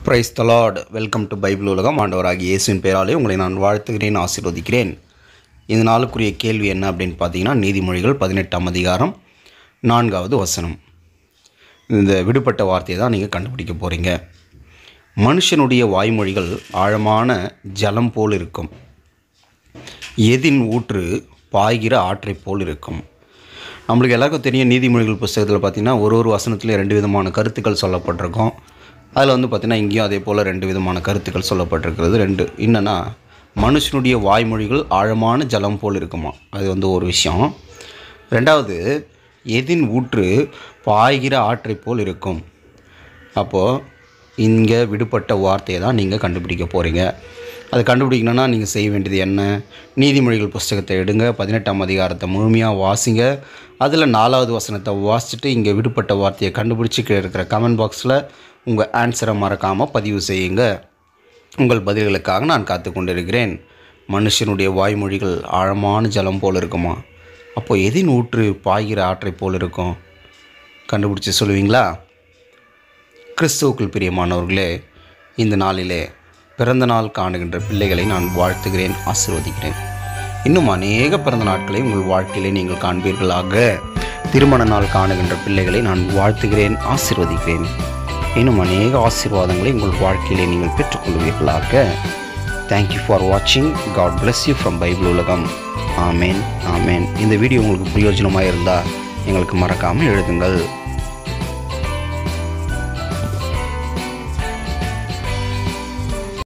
Price the lord. Welcome to Bible உலகம். ஆண்டவராகிய இயேசுவின் பெயராலே உங்களை நான் வாழ்த்துகிறேன், ஆசீர்வதிக்கிறேன். இந்த நாளுக்குரிய கேள்வி என்ன அப்படின்னு பார்த்தீங்கன்னா, நீதிமொழிகள் 18ஆம் அதிகாரம் 4வது வசனம். இந்த விடுபட்ட வார்த்தையை தான் நீங்கள் கண்டுபிடிக்க போகிறீங்க. மனுஷனுடைய வாய்மொழிகள் ஆழமான ஜலம் போல் இருக்கும், எதின் ஊற்று பாய்கிற ஆற்றை போல் இருக்கும். நம்மளுக்கு எல்லாருக்கும் தெரியும், நீதிமொழிகள் புஸ்தகத்தில் பார்த்திங்கன்னா ஒரு வசனத்துலேயும் 2 விதமான கருத்துக்கள் சொல்லப்பட்டிருக்கும். அதில் பார்த்திங்கன்னா இங்கேயும் அதே போல் 2 விதமான கருத்துக்கள் சொல்லப்பட்டிருக்கிறது. என்னென்னா, மனுஷனுடைய வாய்மொழிகள் ஆழமான ஜலம் போல் இருக்குமா, அது ஒரு விஷயம். ரெண்டாவது, எதின் ஊற்று பாய்கிற ஆற்றை போல் இருக்கும். அப்போது இங்கே விடுபட்ட வார்த்தையை தான் நீங்கள் கண்டுபிடிக்க போகிறீங்க. அதை கண்டுபிடிக்கணுன்னா நீங்கள் செய்ய வேண்டியது என்ன? நீதிமொழிகள் புஸ்தகத்தை எடுங்க, 18ஆம் அதிகாரத்தை முழுமையாக வாசிங்க. அதில் 4வது வசனத்தை வாசிச்சுட்டு இங்கே விடுபட்ட வார்த்தையை கண்டுபிடிச்சி இருக்கிற கமெண்ட் பாக்ஸில் உங்கள் ஆன்சரை மறக்காமல் பதிவு செய்யுங்க. உங்கள் பதில்களுக்காக நான் காத்து கொண்டிருக்கிறேன். மனுஷனுடைய வாய்மொழிகள் ஆழமான ஜலம் போல் இருக்குமா, அப்போது எதின் ஊற்று பாய்கிற ஆற்றை போல் இருக்கும்? கண்டுபிடிச்சி சொல்லுவீங்களா? கிறிஸ்துவுக்குள் பிரியமானவர்களே, இந்த நாளிலே பிறந்த நாள் காணுகின்ற பிள்ளைகளை நான் வாழ்த்துகிறேன், ஆசீர்வதிக்கிறேன். இன்னும் அநேக பிறந்த நாட்களை உங்கள் வாழ்க்கையிலே நீங்கள் காண்பீர்களாக. திருமண நாள் காணுகின்ற பிள்ளைகளை நான் வாழ்த்துகிறேன், ஆசீர்வதிக்கிறேன். இன்னும் அநேக ஆசீர்வாதங்களை உங்கள் வாழ்க்கையிலே நீங்கள் பெற்றுக்கொள்வீர்களாக. தேங்க்யூ ஃபார் வாட்சிங். God bless you from Bible உலகம். ஆமேன், ஆமேன். இந்த வீடியோ உங்களுக்கு பிரயோஜனமாக இருந்தால் எங்களுக்கு மறக்காமல் எழுதுங்கள்.